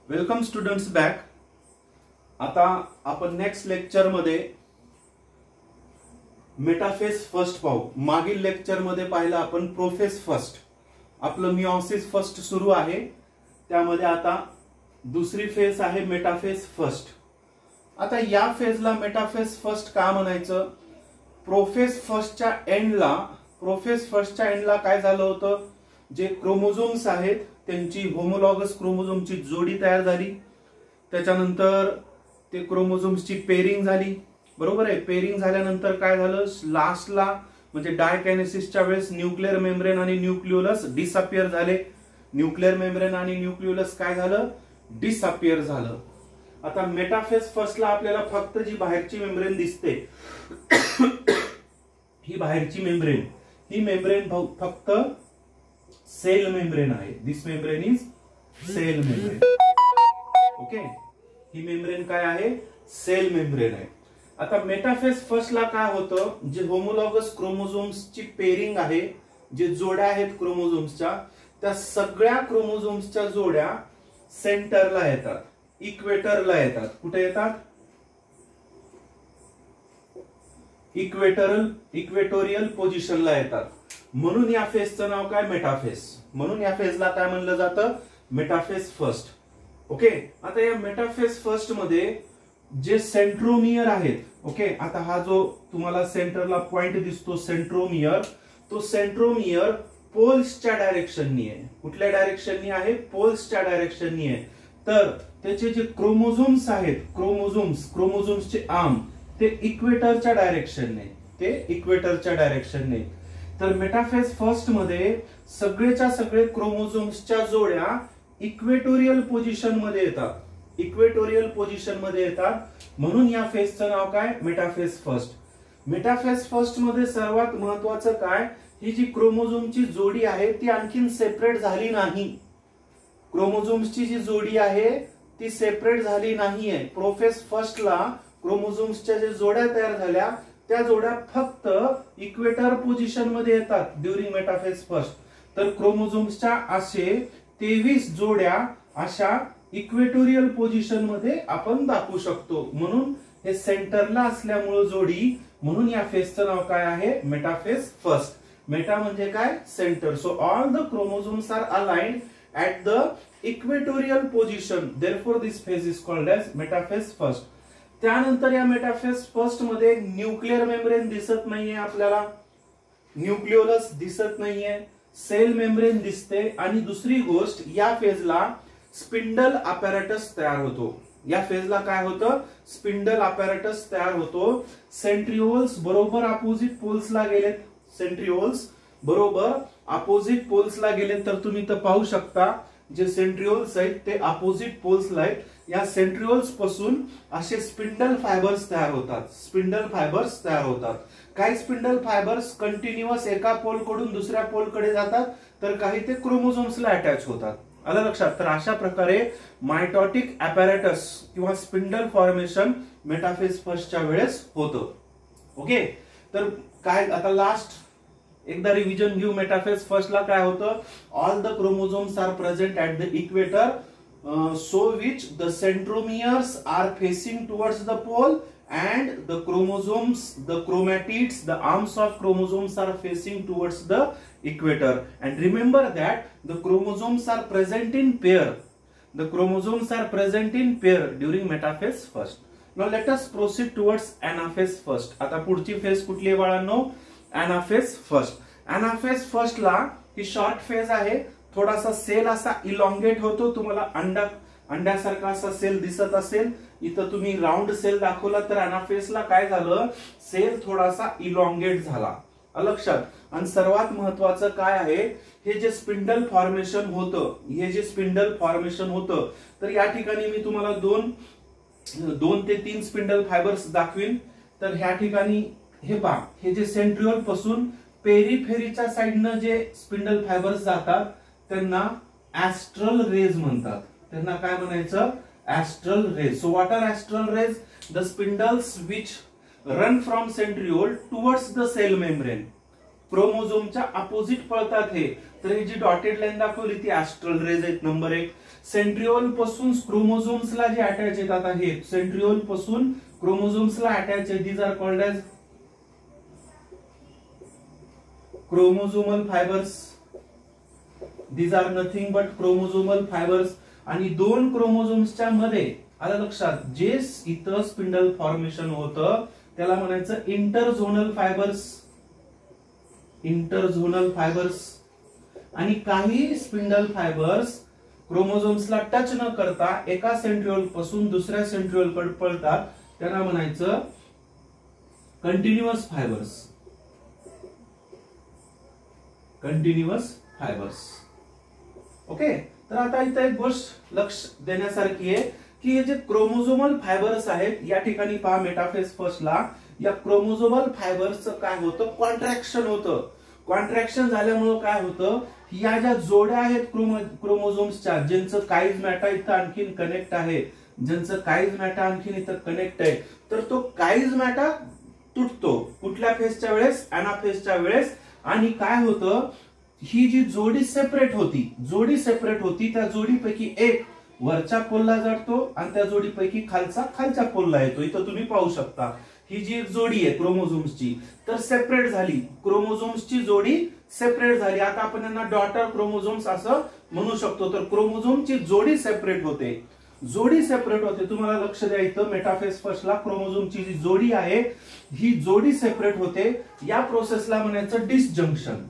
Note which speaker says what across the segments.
Speaker 1: Welcome students back. आता आपण next lecture मध्ये मेटाफेस फर्स्ट पाहू। मागील लेक्चर मध्ये पाहिलं आपण प्रोफेस फर्स्ट, आपलं मिओसिस फर्स्ट सुरू आहे, त्यामध्ये आता दुसरी फेज आहे मेटाफेस फर्स्ट। आता या फेजला मेटाफेस फर्स्ट का म्हणायचं? प्रोफेस फर्स्टच्या एंडला काय झालं होतं, जे क्रोमोझोम्स आहेत त्यांची होमोलॉगस क्रोमोझोमची जोडी तयार झाली, त्याच्यानंतर ते क्रोमोझोम्सची पेरिंग झाली, बरोबर आहे। पेरिंग झाल्यानंतर काय झालं, लास्टला म्हणजे डायकायनेसिसच्या वेळेस न्यूक्लिअर मेम्ब्रेन आणि न्यूक्लियोलस डिसअपियर झाले। न्यूक्लिअर मेम्ब्रेन आणि न्यूक्लियोलस काय झालं, डिसअपियर झालं। आता मेटाफेस फर्स्टला आपल्याला फक्त जी बाहेरची मेम्ब्रेन दिसते ही बाहेरची मेम्ब्रेन, ही मेम्ब्रेन फक्त सेल मेम्ब्रेन आहे। This membrane is cell membrane, okay. ही मेम्ब्रेन काय आहे, सेल मेम्ब्रेन आहे। आता मेटाफेस फर्स्टला काय होतं, जे होमोलॉगस क्रोमोझोम्सची पेरिंग आहे, जे जोड्या आहेत क्रोमोझोम्सच्या, त्या सगळ्या क्रोमोझोम्सच्या जोड्या सेंटरला येतात, इक्वेटरला येतात। कुठे येतात? इक्वेटोरियल पोझिशनला येतात। म्हणून या फेजचं नाव काय, मेटाफेस। म्हणून या फेजला काय म्हणलं जातं, मेटाफेस फर्स्ट, ओके। आता या मेटाफेस फर्स्ट मध्ये जे सेंट्रोमियर आहेत, ओके, आता हा जो तुम्हाला सेंटरला पॉइंट दिसतो सेंट्रोमियर, तो सेंट्रोमियर पोल्सच्या डायरेक्शननी आहे। कुठल्या डायरेक्शननी आहे? पोल्सच्या डायरेक्शननी आहे। तर त्याचे जे क्रोमोझोम्स आहेत, क्रोमोझोम्सचे आर्म ते इक्वेटरच्या डायरेक्शनने, तर मेटाफेस फर्स्ट मध्ये सगळेच्या सगळे क्रोमोझोम्सच्या जोड्या इक्वेटोरियल पोझिशन मध्ये येतात, म्हणून या फेजचं नाव काय, मेटाफेस फर्स्ट। मेटाफेस फर्स्ट मध्ये सर्वात महत्वाचं काय, ही जी क्रोमोझोमची जोडी आहे ती आणखीन सेपरेट झाली नाही। क्रोमोझोम्सची जी जोडी आहे ती सेपरेट झाली नाहीये। प्रोफेस फर्स्टला क्रोमोझोम्सच्या जे जोड्या तयार झाल्या त्या जोड्या फक्त इक्वेटर पोझिशन मध्ये येतात ड्यूरिंग मेटाफेस फर्स्ट। तर क्रोमोझोम्सच्या असे 23 जोड्या अशा इक्वेटोरियल पोझिशन मध्ये आपण दाखवू शकतो, म्हणून हे सेंटरला असल्यामुळे जोडी, म्हणून या फेजचं नाव काय आहे, मेटाफेस फर्स्ट। मेटा म्हणजे काय, centre. So all the chromosomes are aligned at the equatorial position, therefore this phase is called as metaphase first। त्यानंतर या मेटाफेस फर्स्ट मध्ये न्यूक्लिअर मेम्ब्रेन दिसत नाहीये आपल्याला, न्यूक्लियोलस दिसत नाहीये, सेल मेम्ब्रेन दिसते, आणि दुसरी गोष्ट या फेजला स्पिंडल अपॅरेटस तयार होतो। या फेजला काय होतं, स्पिंडल अपॅरेटस तयार होतो। सेंट्रिओल्स बरोबर अपोजिट पोल्सला गेलेत, तर तुम्ही तर पाहू शकता जे सेंट्रिओल्स आहेत ते अपोजिट पोल्सला आहेत। या सेंट्रिओल्स पासून असे स्पिंडल फायबर्स तयार होतात। काही स्पिंडल फायबर्स कंटिन्युअस एका पोल कडून दुसऱ्या पोल कडे जातात, तर काही ते क्रोमोझोम्सला अटॅच होतात। आलं लक्षात? तर अशा प्रकारे मायटॉटिक अपॅरेटस किंवा स्पिंडल फॉर्मेशन मेटाफेस फर्स्टच्या वेळेस होतं, ओके। तर काय, आता लास्ट एकदा रिव्हिजन घेऊ। मेटाफेस फर्स्टला काय होतं, all the chromosomes are present at the equator, so which the centromeres are facing towards the pole, and the chromosomes, the chromatids, the arms of chromosomes are facing towards the equator, and remember that the chromosomes are present in pair during metaphase first। now let us proceed towards anaphase first। आता पुढची phase कुठली आहे बाळांनो, anaphase first। anaphase first ला ही short phase आहे, थोडासा sale असा elongate होतो, तुम्हाला अंड्यासारखा असा सेल दिसत असेल, इथं तुम्ही राऊंड सेल दाखवला, तर अनाफेसला काय झालं, सेल थोडासा इलॉंगेट झाला, लक्षात। आणि सर्वात महत्वाचं काय आहे, हे जे स्पिंडल फॉर्मेशन होतं, तर या ठिकाणी मी तुम्हाला दोन ते तीन स्पिंडल फायबर्स दाखवीन। तर ह्या ठिकाणी हे पहा, हे जे सेंट्रिओल पासून पेरिफेरीच्या साइडनं जे स्पिंडल फायबर्स जातात त्यांना ऍस्ट्रल रेज म्हणतात। त्यांना काय म्हणायचं, astral rays. So what are astral rays? The spindles which run from centriole towards the cell membrane, क्रोमोझोमच्या अपोजिट पळतात हे। तर ही जी डॉटेड लाईन दाखवली ती ऍस्ट्रल रेज आहेत, नंबर 1। सेंट्रिओल पासून क्रोमोझोम्सला जे अटॅच आहेत, आता हे सेंट्रिओल पासून क्रोमोझोम्सला अटॅच आहे, these are called as chromosomal fibres. These are nothing but chromosomal fibres. आणि दोन क्रोमोझोम्सच्या मध्ये आलं लक्षात, जे इथं स्पिंडल फॉर्मेशन होतं त्याला म्हणायचं इंटरझोनल फायबर्स. इंटरझोनल फायबर्स. आणि काही स्पिंडल फायबर्स क्रोमोझोम्सला टच न करता एका सेंट्रिओल पासून दुसऱ्या सेंट्रिओल कडे पळतात, त्यांना म्हणायचं continuous fibres. Continuous fibres. Okay. तर आता इथं एक गोष्ट लक्ष देण्यासारखी आहे की हे जे क्रोमोझोमल फायबर्स आहेत, या ठिकाणी पहा मेटाफेज फर्स्टला या क्रोमोझोमल फायबर्सचं काय होतं, कॉन्ट्रॅक्शन होतं. कॉन्ट्रॅक्शन झाल्यामुळे काय होतं, या ज्या जोड्या आहेत क्रोमोझोम्सच्या, ज्यांचं काहीच मॅटा इथं आणखीन कनेक्ट आहे, ज्यांचं काहीच मॅटा आणखीन इथं कनेक्ट आहे, तर तो काहीच मॅटा तुटतो. कुठल्या फेजच्या वेळेस, अनाफेजच्या वेळेस. आणि काय होतं, ही जी जोडी सेपरेट होती, त्या जोडीपैकी एक वरच्या पोलला जातो आणि त्या जोडीपैकी खालच्या पोलला येतो. इथं तुम्ही पाहू शकता ही जी एक जोडी आहे क्रोमोझोम्सची, तर सेपरेट झाली. क्रोमोझोम्सची जोडी सेपरेट झाली. आता आपण यांना डॉटर क्रोमोझोम्स असं म्हणू शकतो. तर क्रोमोझोमची जोडी सेपरेट होते. तुम्हाला लक्ष द्या, इथं मेटाफेज फर्स्टला क्रोमोझोमची जी जोडी आहे ही जोडी सेपरेट होते. या प्रोसेसला म्हणायचं डिसजंक्शन.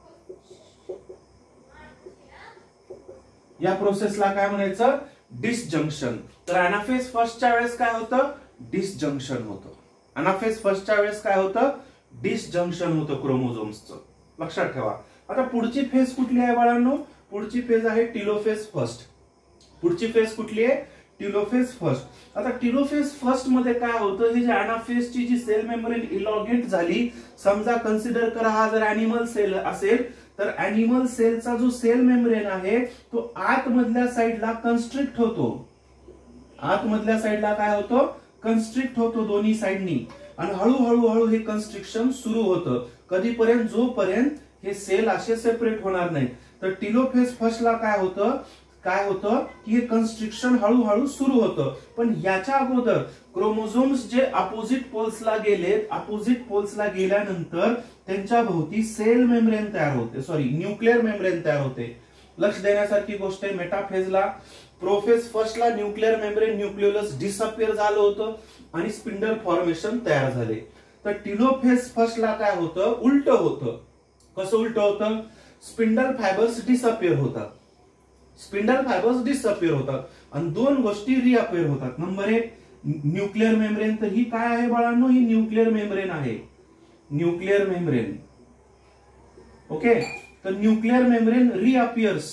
Speaker 1: या प्रोसेसला काय म्हणायचं, डिसजंक्शन. तर अनाफेज फर्स्टच्या वेळेस काय होतं, डिसजंक्शन होतं. अनाफेज फर्स्टच्या वेळेस काय होतं, डिसजंक्शन होतं क्रोमोझोम्सचं. लक्षात ठेवा. आता पुढची फेज कुठली आहे बाळांनो, पुढची फेज आहे टिलोफेज फर्स्ट. पुढची फेज कुठली आहे, टिलोफेज फर्स्ट. आता टिलोफेज फर्स्ट मध्ये काय होतं, ही जी अनाफेजची जी सेल मेम्ब्रेन इलॉंगेट झाली, समजा कन्सिडर करा हा जर अॅनिमल सेल असेल, तर अॅनिमल सेलचा जो सेल मेम्ब्रेन आहे तो आतमधल्या साईडला कन्स्ट्रिक्ट होतो. आतमधल्या साईडला काय होतो, कन्स्ट्रिक्ट होतो दोन्ही साईडनी. आणि हळूहळू हे कन्स्ट्रिक्शन सुरू होतं. कधीपर्यंत, जोपर्यंत हे सेल असे सेपरेट होणार नाही. तर टिलोफेज फर्स्टला काय होतं की हे कन्स्ट्रिक्शन हळूहळू सुरू होतं. पण याच्या अगोदर क्रोमोझोम्स जे अपोजिट पोल्सला गेलेत, अपोजिट पोल्सला गेल्यानंतर त्यांच्या भोवती सेल मेम्ब्रेन तयार होते, न्यूक्लिअर मेम्ब्रेन तयार होते. लक्ष देण्यासारखी गोष्ट आहे. मेटाफेजला, प्रोफेज फर्स्टला न्यूक्लिअर मेम्ब्रेन, न्यूक्लियोलस डिसअपियर झालं होतं आणि स्पिंडल फॉर्मेशन तयार झाले. तर टिलोफेज फर्स्टला काय होतं, उलट होतं. कसं उलट होतं, स्पिंडल फायबर्स डिसअपियर होतात. आणि दोन गोष्टी रिअपियर होतात. नंबर एक, न्यूक्लिअर मेम्ब्रेन. तर ही काय आहे बाळांनो, ही न्यूक्लिअर मेम्ब्रेन आहे. Nuclear membrane. ओके. तर न्यूक्लिअर मेम्ब्रेन रिअपियर्स.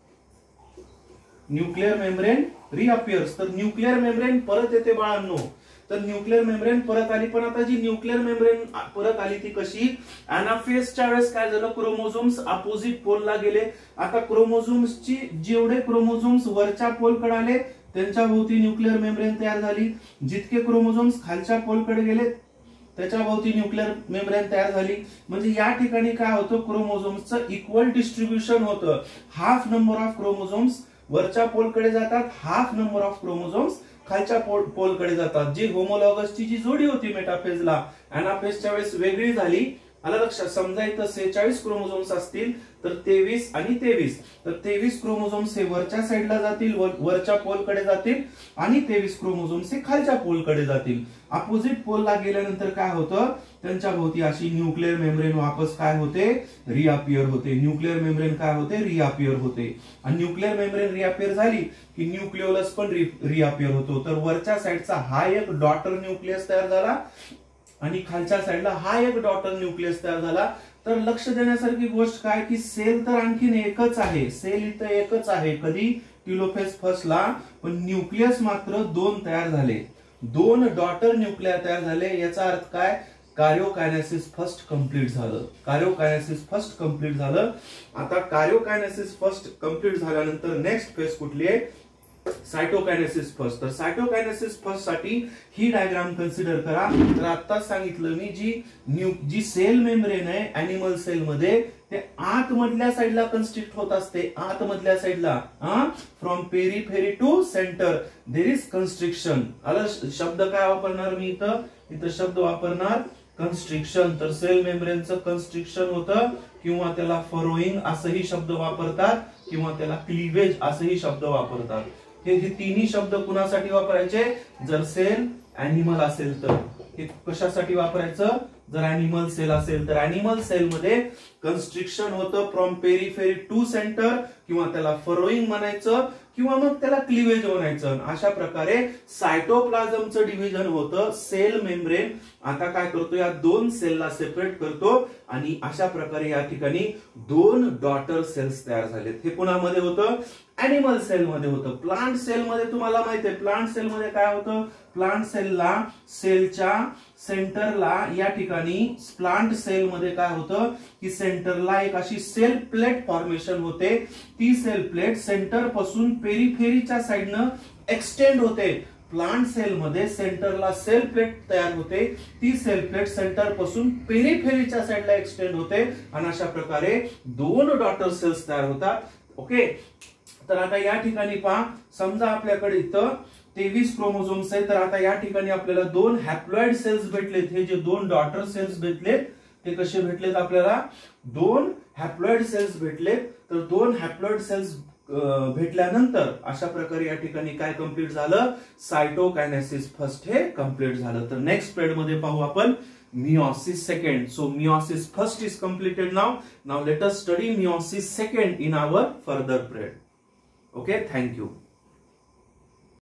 Speaker 1: तर न्यूक्लिअर मेम्ब्रेन परत येते बाळांनो. तर न्यूक्लिअर मेम्ब्रेन परत आली. पण आता जी न्यूक्लिअर मेम्ब्रेन परत आली ती कशी, अनाफेजच्या वेळेस काय झालं, क्रोमोझोम्स अपोजिट पोलला गेले. आता क्रोमोझोम्सची जेवढे क्रोमोझोम्स वरच्या पोलकडे आले त्यांच्या भोवती न्यूक्लिअर मेम्ब्रेन तयार झाली. जितके क्रोमोझोम्स खालच्या पोलकडे गेले त्याच्या भोवती न्यूक्लिअर मेम्ब्रेन तयार झाली. म्हणजे या ठिकाणी काय होतं, क्रोमोझोम्सचं इक्वल डिस्ट्रीब्युशन होतं. हाफ नंबर ऑफ क्रोमोझोम्स वरच्या पोलकडे जातात, हाफ नंबर ऑफ क्रोमोझोम्स खालच्या पोलकडे जातात. जी होमोलॉगसची जी जोडी होती मेटाफेजला, अनाफेजच्या वेळेस वेगळी झाली. आलं लक्षात. समजा इथं 46 क्रोमोझोम्स असतील तर 23 आणि 23. तर 23 क्रोमोझोम्स हे वरच्या साईडला जातील, वरच्या पोलकडे जातील, आणि 23 क्रोमोझोम्स हे खालच्या पोलकडे जातील. अपोजिट पोलला गेल्यानंतर काय होतं, त्यांच्या भोवती अशी न्यूक्लिअर मेम्ब्रेन वापस काय होते, रिअपियर होते. न्यूक्लिअर मेम्ब्रेन काय होते, रिअपियर होते. आणि न्यूक्लिअर मेम्ब्रेन रिअपियर झाली की न्यूक्लियोलस पण रिअपियर होतो. तर वरच्या साईडचा हा एक डॉटर न्यूक्लियस तयार झाला आणि खालच्या साईडला हा एक डॉटर न्यूक्लियस तयार झाला. तर लक्ष देण्यासारखी गोष्ट काय की सेल तर आणखीन एकच आहे, सेल इथं एकच आहे. कधी, टिलोफेज फर्स्टला. पण न्यूक्लियस मात्र दोन तयार झाले, दोन डॉटर न्यूक्लियर तयार झाले. याचा अर्थ काय, कार्योकायनेसिस फर्स्ट कंप्लीट झालं. आता कार्योकायनेसिस फर्स्ट कंप्लीट झाल्यानंतर नेक्स्ट फेज कुठली आहे, सायटोकायनेसिस फर्स्ट. तर सायटोकायनेसिस फर्स्ट साठी ही डायग्राम कन्सिडर करा. तर आत्ताच सांगितलं मी, जी सेल मेम्ब्रेन आहे अॅनिमल सेल मध्ये ते आतमधल्या साईडला कन्स्ट्रिक्ट होत असते, आतमधल्या साईडला. From periphery to centre there is constriction. आला शब्द काय वापरणार मी इथं शब्द वापरणार कन्स्ट्रिक्शन. तर सेल मेम्ब्रेनचं कन्स्ट्रिक्शन होतं, किंवा त्याला फरोईंग असंही शब्द वापरतात, किंवा त्याला क्लीवेज असंही शब्द वापरतात. हे तिन्ही शब्द कुणासाठी वापरायचे? जर सेल अॅनिमल असेल तर. हे कशासाठी वापरायचं? जर अॅनिमल सेल असेल तर अॅनिमल सेल मध्ये कन्स्ट्रिक्शन होतं फ्रॉम पेरिफेरी टू सेंटर, किंवा त्याला फरोईंग म्हणायचं, किंवा मग त्याला क्लिवेज म्हणायचं. अशा प्रकारे सायटोप्लाझमचं डिव्हिजन होतं. सेल मेम्ब्रेन आता काय करतो? या दोन सेलला सेपरेट करतो, आणि अशा प्रकारे या ठिकाणी दोन डॉटर सेल्स तयार झालेत. हे कुणामध्ये होतं? अॅनिमल सेल मध्ये होतं. प्लांट सेल मध्ये तुम्हाला माहिती आहे, प्लांट सेल मध्ये काय होतं? प्लांट सेलला सेलच्या सेंटरला या ठिकाणी प्लांट सेल मध्ये काय होतं की सेंटरला एक अशी सेल प्लेट फॉर्मेशन होते. ती सेल प्लेट सेंटर पासून पेरिफेरीच्या साइडनं एक्सटेंड होते. प्लांट सेल मध्ये सेंटरला सेल प्लेट तयार होते, ती सेल प्लेट सेंटर पासून पेरिफेरीच्या साइडला एक्सटेंड होते, आणि अशा प्रकारे दोन डॉटर सेल्स तयार होतात. ओके, तर आता या ठिकाणी पहा, समजा आपल्याकडे इथं 23 क्रोमोझोम्स आहेत, तर आता या ठिकाणी आपल्याला दोन हॅप्लॉइड सेल्स भेटलेत. हे जे दोन डॉटर सेल्स भेटलेत ते कसे भेटलेत? आपल्याला दोन हॅप्लॉइड सेल्स भेटलेत. तर दोन हॅप्लॉइड सेल्स भेटल्यानंतर अशा प्रकारे या ठिकाणी काय कंप्लीट झालं? सायटोकायनेसिस फर्स्ट हे कंप्लीट झालं. तर नेक्स्ट पिरियड मध्ये पाहू आपण meiosis second. So meiosis first is completed now. Now let us study meiosis second in our further period. Okay, thank you.